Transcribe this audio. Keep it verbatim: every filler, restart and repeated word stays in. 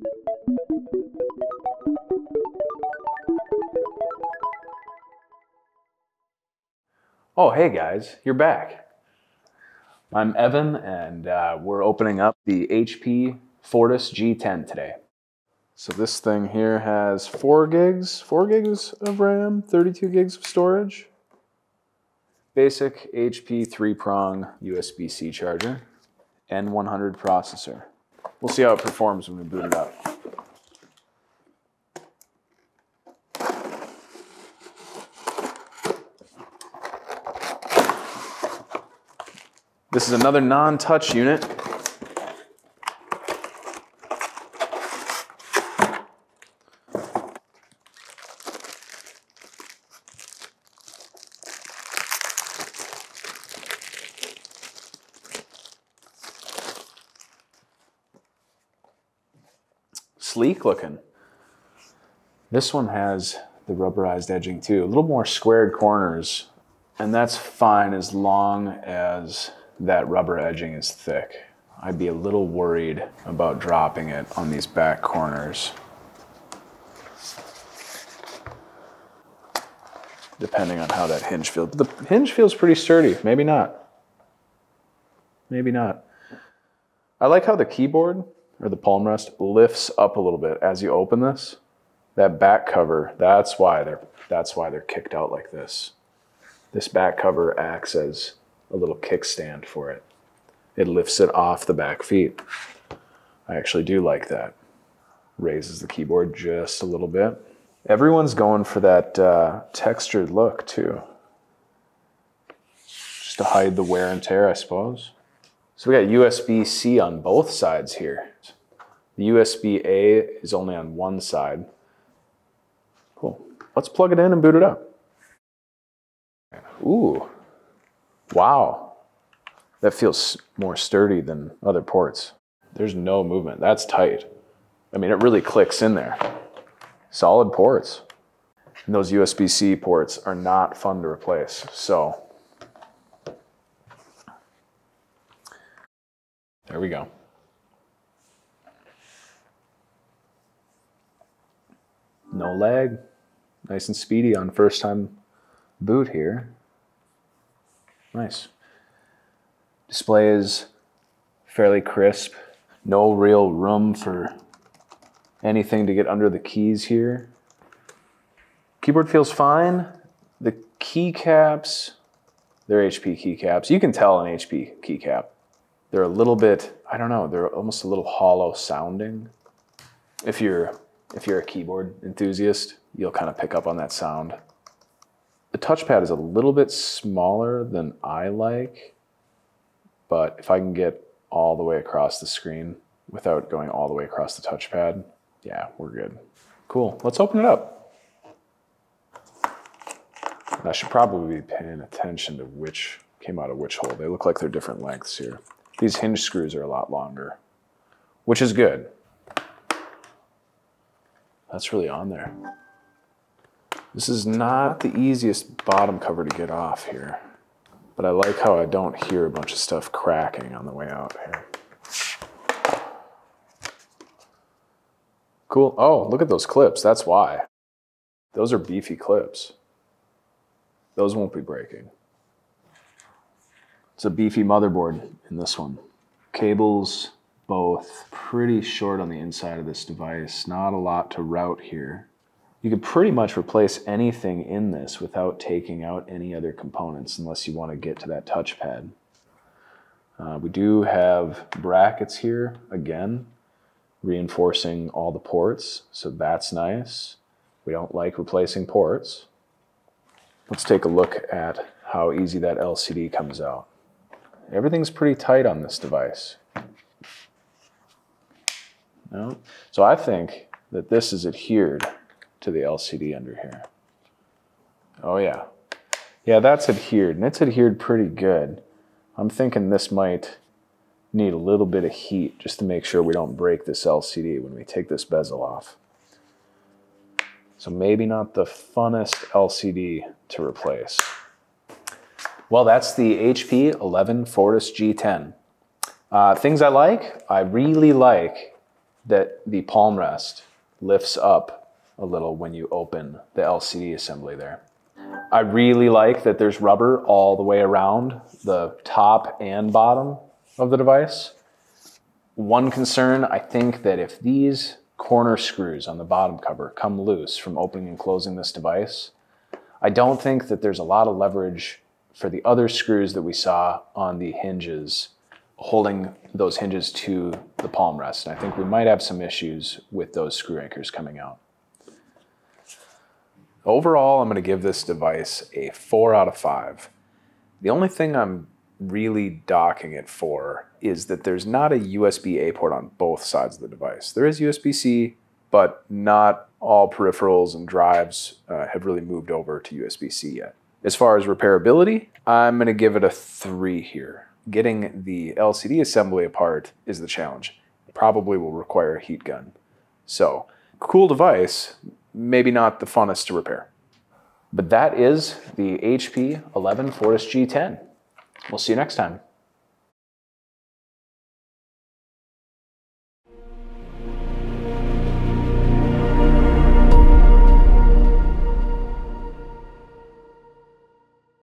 Oh, hey guys, you're back. I'm Evan, and uh, we're opening up the H P Fortis G ten today. So this thing here has four gigs, four gigs of RAM, thirty-two gigs of storage. Basic H P three-prong U S B C charger, N one hundred processor. We'll see how it performs when we boot it up. This is another non-touch unit. Sleek looking. This one has the rubberized edging too, a little more squared corners, and that's fine as long as that rubber edging is thick. I'd be a little worried about dropping it on these back corners, depending on how that hinge feels. The hinge feels pretty sturdy. Maybe not. Maybe not. I like how the keyboard, or the palm rest, lifts up a little bit as you open this. That back cover, that's why they're, that's why they're kicked out like this. This back cover acts as a little kickstand for it. It lifts it off the back feet. I actually do like that. Raises the keyboard just a little bit. Everyone's going for that uh, textured look too. Just to hide the wear and tear, I suppose. So we got U S B C on both sides here. The U S B A is only on one side. Cool. Let's plug it in and boot it up. Ooh. Wow, that feels more sturdy than other ports. There's no movement, that's tight. I mean, it really clicks in there. Solid ports. And those U S B C ports are not fun to replace, so. There we go. No lag, nice and speedy on first time boot here. Nice. Display is fairly crisp. No real room for anything to get under the keys here. Keyboard feels fine. The keycaps, they're H P keycaps. You can tell an H P keycap. They're a little bit, I don't know, they're almost a little hollow sounding. If you're, if you're a keyboard enthusiast, you'll kind of pick up on that sound. The touchpad is a little bit smaller than I like, but if I can get all the way across the screen without going all the way across the touchpad, yeah, we're good. Cool, let's open it up. And I should probably be paying attention to which came out of which hole. They look like they're different lengths here. These hinge screws are a lot longer, which is good. That's really on there. This is not the easiest bottom cover to get off here, but I like how I don't hear a bunch of stuff cracking on the way out here. Cool. Oh, look at those clips. That's why. Those are beefy clips. Those won't be breaking. It's a beefy motherboard in this one. Cables, both pretty short on the inside of this device. Not a lot to route here. You could pretty much replace anything in this without taking out any other components unless you want to get to that touchpad. Uh, we do have brackets here, again, reinforcing all the ports, so that's nice. We don't like replacing ports. Let's take a look at how easy that L C D comes out. Everything's pretty tight on this device. No? So I think that this is adhered to the L C D under here. Oh yeah. Yeah, that's adhered, and it's adhered pretty good. I'm thinking this might need a little bit of heat just to make sure we don't break this L C D when we take this bezel off. So maybe not the funnest L C D to replace. Well, that's the H P eleven Fortis G ten. Uh, things I like, I really like that the palm rest lifts up a little when you open the L C D assembly there. I really like that there's rubber all the way around the top and bottom of the device. One concern, I think that if these corner screws on the bottom cover come loose from opening and closing this device, I don't think that there's a lot of leverage for the other screws that we saw on the hinges, holding those hinges to the palm rest. And I think we might have some issues with those screw anchors coming out. Overall, I'm going to give this device a four out of five. The only thing I'm really docking it for is that there's not a U S B A port on both sides of the device. There is U S B C, but not all peripherals and drives uh, have really moved over to U S B C yet. As far as repairability, I'm going to give it a three here. Getting the L C D assembly apart is the challenge. It probably will require a heat gun. So, cool device, maybe not the funnest to repair. But that is the H P eleven Fortis G ten. We'll see you next time.